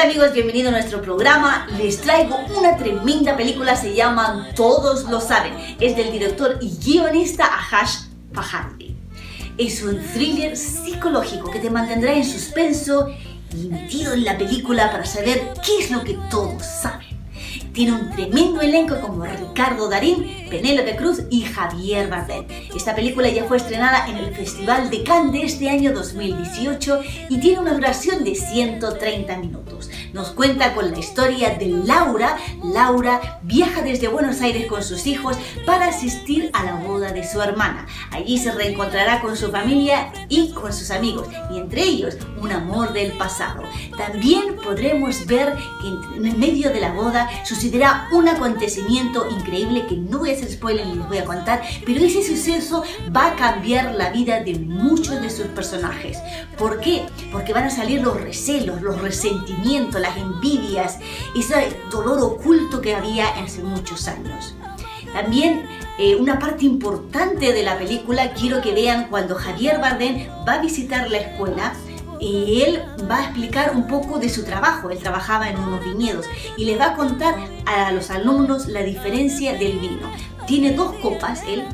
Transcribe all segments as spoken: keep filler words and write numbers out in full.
Hola amigos, bienvenidos a nuestro programa. Les traigo una tremenda película, se llama Todos lo saben. Es del director y guionista Ash Fajardi. Es un thriller psicológico que te mantendrá en suspenso y metido en la película para saber qué es lo que todos saben. Tiene un tremendo elenco como Ricardo Darín, Penélope Cruz y Javier Bardem. Esta película ya fue estrenada en el Festival de Cannes de este año dos mil dieciocho y tiene una duración de ciento treinta minutos. Nos cuenta con la historia de Laura. Laura viaja desde Buenos Aires con sus hijos para asistir a la boda de su hermana. Allí se reencontrará con su familia y con sus amigos, y entre ellos un amor del pasado. También podremos ver que en medio de la boda sucederá un acontecimiento increíble que no voy a hacer spoiler ni les voy a contar, pero ese suceso va a cambiar la vida de muchos de sus personajes. ¿Por qué? Porque van a salir los recelos, los resentimientos, las envidias, ese dolor oculto que había hace muchos años. También eh, una parte importante de la película, quiero que vean cuando Javier Bardem va a visitar la escuela. Y él va a explicar un poco de su trabajo. Él trabajaba en unos viñedos y les va a contar a los alumnos la diferencia del vino. Tiene dos copas, él.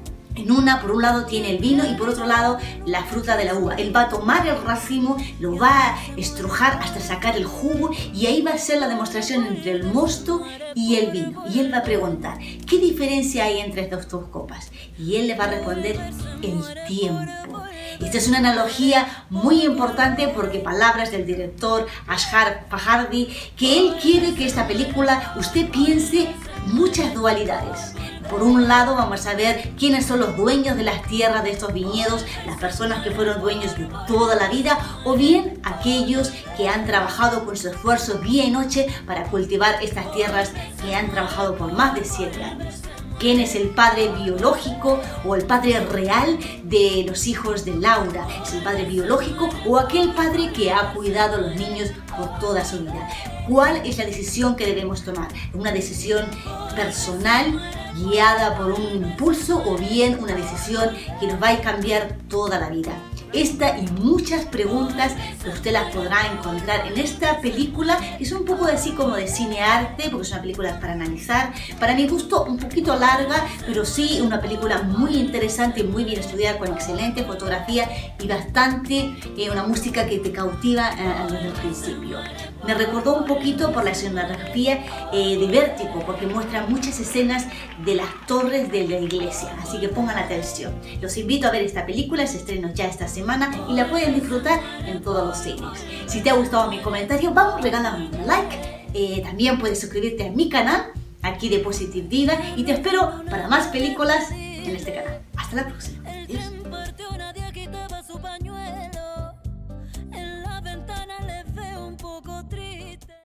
En una, por un lado, tiene el vino y por otro lado, la fruta de la uva. Él va a tomar el racimo, lo va a estrujar hasta sacar el jugo y ahí va a ser la demostración entre el mosto y el vino. Y él va a preguntar, ¿qué diferencia hay entre estas dos copas? Y él le va a responder, el tiempo. Esta es una analogía muy importante porque palabras del director Ash Fajardi, que él quiere que esta película usted piense muchas dualidades. Por un lado vamos a ver quiénes son los dueños de las tierras de estos viñedos, las personas que fueron dueños de toda la vida, o bien aquellos que han trabajado con su esfuerzo día y noche para cultivar estas tierras que han trabajado por más de siete años. ¿Quién es el padre biológico o el padre real de los hijos de Laura? ¿Es el padre biológico o aquel padre que ha cuidado a los niños por toda su vida? ¿Cuál es la decisión que debemos tomar? ¿Una decisión personal guiada por un impulso o bien una decisión que nos va a cambiar toda la vida? Esta y muchas preguntas que usted las podrá encontrar en esta película, que es un poco así como de cinearte, porque es una película para analizar. Para mi gusto un poquito larga, pero sí una película muy interesante y muy bien estudiada, con excelente fotografía y bastante, eh, una música que te cautiva eh, desde el principio. Me recordó un poquito por la escenografía eh, de Vértigo, porque muestra muchas escenas de las torres de la iglesia, así que pongan atención. Los invito a ver esta película, se estrena ya esta semana y la pueden disfrutar en todos los cines. Si te ha gustado mi comentario, vamos, regálame un like. Eh, también puedes suscribirte a mi canal, aquí de Positive Diva, y te espero para más películas en este canal. Hasta la próxima. Adiós.